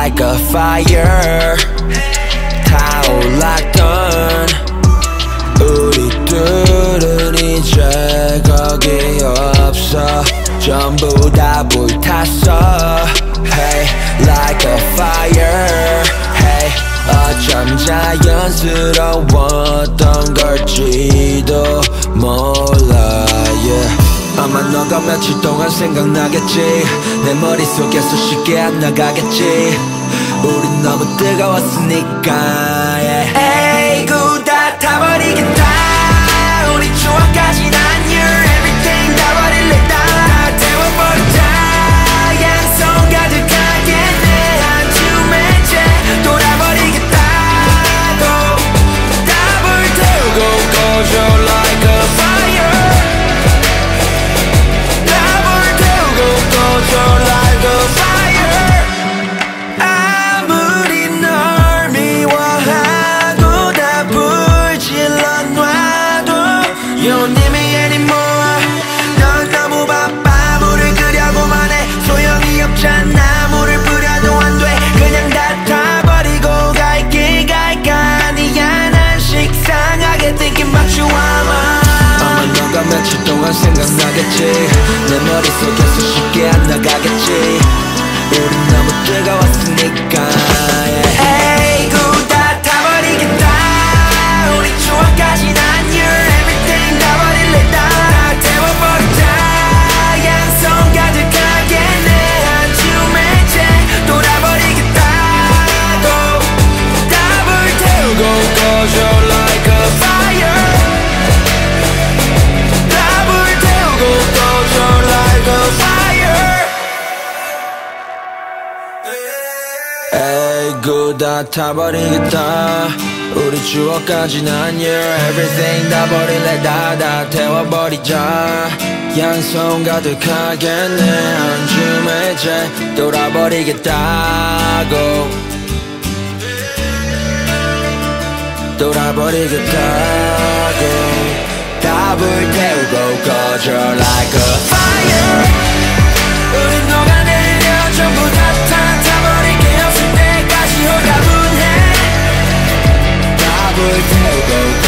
like a fire 타올랐던 우리들은 이제 거기 없어 전부 다 불탔어 Hey like a fire Hey 어쩜 자연스러웠던 걸지도 몰라 yeah. 아마 너가 며칠 동안 생각나겠지 내 머릿속에서 쉽게 안 나가겠지 우린 너무 뜨거웠으니까 yeah. 에이구 다 타버리겠다 우리 추억까지 난 your everything 다 버릴래 다 태워버리자 양손 가득하게 내 한줌에 재 돌아버리겠다고 다 불태우고 꺼져 like a fire 다 불태우고 꺼져 like a fire 아무리 널 미워하고 다 불질러 놔도 You don't need me anymore 넌 너무 바빠 물을 끓여고만 해 소용이 없잖아 물을 뿌려도 안 돼 그냥 다 타버리고 갈길 갈까 아니야 난 식상하게 thinking about you 아마 너가 며칠 동안 생각나겠지 내 머릿속에서 쉽게 안 나가겠지 우린 너무 뜨거웠으니까 yeah. 에이구 다 타버리겠다 우리 추억까지 난 your everything 다 버릴래 다 태워버리자 양손 가득하게 내 한줌에 재 돌아버리겠다고 다 불태우고 꺼져 like a fire 다 불태우고 꺼져 like a fire 에이구 다 타버리겠다 우리 추억까지 난 your everything 다 버릴래 다 태워버리자 양손 가득하게 내 한줌에 재 돌아버리겠다고 돌아버리겠다고 다 불태우고 꺼져 like a fire 우린 녹아내려 전부 다 타버릴 게 없을 때까지 홀가분해 다 불태우고